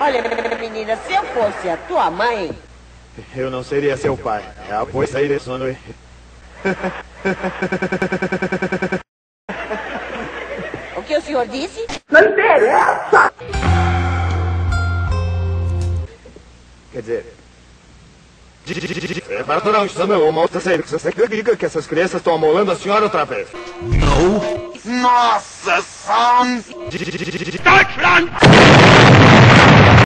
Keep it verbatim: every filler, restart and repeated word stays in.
Olha, menina, se eu fosse a tua mãe... Eu não seria seu pai. Ah, pois sairei sono. O que o senhor disse? Não interessa! Quer dizer... É para aturar um chama, ou mostra sério que você diga que essas crianças estão amolando a senhora outra vez. Não! Nossa, sons! Deutschland!